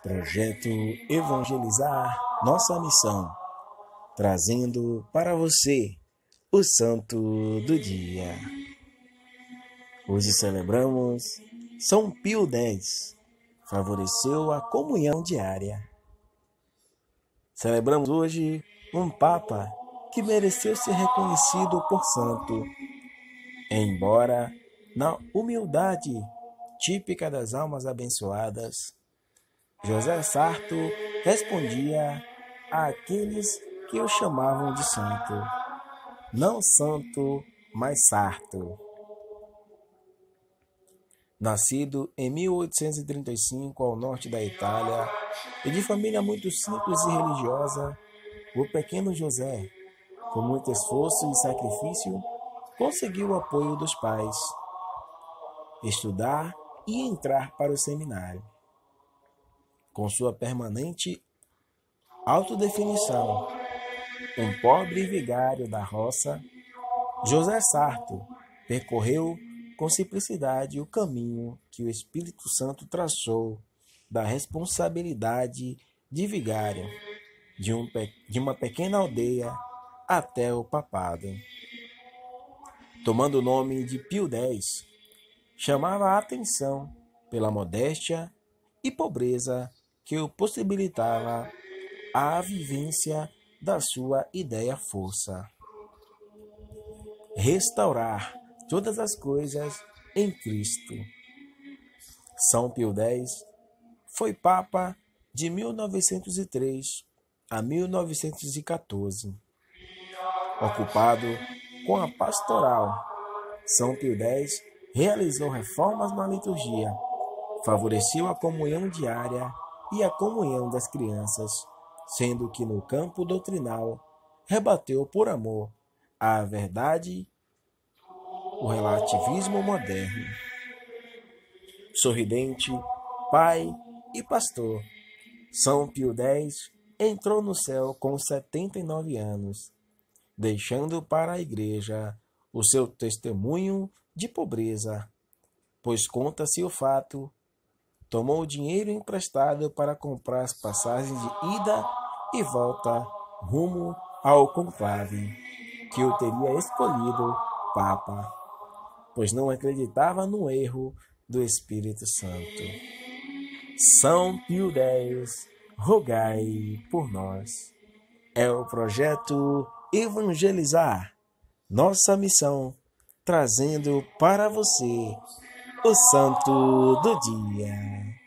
Projeto Evangelizar Nossa Missão, trazendo para você o Santo do Dia. Hoje celebramos São Pio X, favoreceu a comunhão diária. Celebramos hoje um Papa que mereceu ser reconhecido por santo, embora na humildade típica das almas abençoadas, José Sarto respondia àqueles que o chamavam de santo, não santo, mas sarto. Nascido em 1835 ao norte da Itália e de família muito simples e religiosa, o pequeno José, com muito esforço e sacrifício, conseguiu o apoio dos pais, estudar e entrar para o seminário. Com sua permanente autodefinição, um pobre vigário da roça, José Sarto percorreu com simplicidade o caminho que o Espírito Santo traçou da responsabilidade de vigário de uma pequena aldeia até o papado. Tomando o nome de Pio X, chamava a atenção pela modéstia e pobreza que o possibilitava a vivência da sua ideia-força. Restaurar todas as coisas em Cristo. São Pio X foi Papa de 1903 a 1914. Ocupado com a pastoral, São Pio X realizou reformas na liturgia, favoreceu a comunhão diária e a comunhão das crianças, sendo que no campo doutrinal rebateu por amor à verdade o relativismo moderno. Sorridente, pai e pastor, São Pio X entrou no céu com 79 anos, deixando para a Igreja o seu testemunho de pobreza, pois conta-se o fato, tomou dinheiro emprestado para comprar as passagens de ida e volta rumo ao conclave, que o teria escolhido Papa, pois não acreditava no erro do Espírito Santo. São Pio X, rogai por nós. É o projeto Evangelizar Nossa Missão, trazendo para você o Santo do Dia.